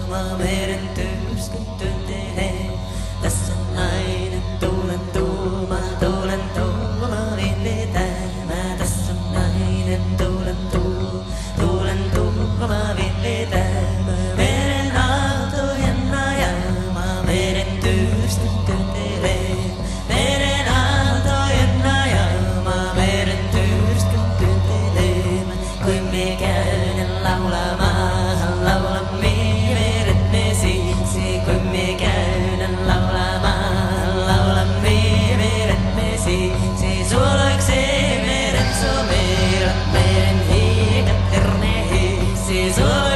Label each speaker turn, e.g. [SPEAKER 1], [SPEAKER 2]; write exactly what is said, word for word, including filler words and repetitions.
[SPEAKER 1] ajama meren tyyskyttelee. Tässä nainen tuulen tuuma, tuulen tuuma villitäämä. Tässä nainen tuulen tuuma, tuulen tuuma villitäämä. Meren aaltojen ajama meren tyyskyttelee. Meren aaltojen ajama meren tyyskyttelee. Kuin me käyn laulamaan, laulamme meret ne siksi. Kuin me käyn laulamaan, laulamme meret ne siksi. Suolakseen meren somerat, meren hiikat herneiksi.